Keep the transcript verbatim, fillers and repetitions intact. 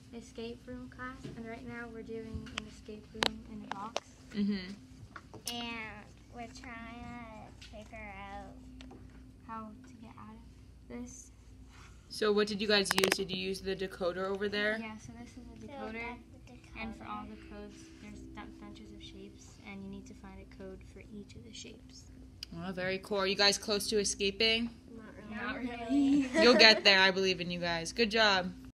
escape room class, and right now we're doing an escape room in a box. Mm-hmm. And we're trying to figure out how to get out of this. So what did you guys use? Did you use the decoder over there? Yeah, so this is a So decoder, that's the decoder. and for all the codes, there's bu- bunches of shapes, and you need to find a code for each of the shapes. Oh, very cool. Are you guys close to escaping? Not really. Not really. You'll get there. I believe in you guys. Good job.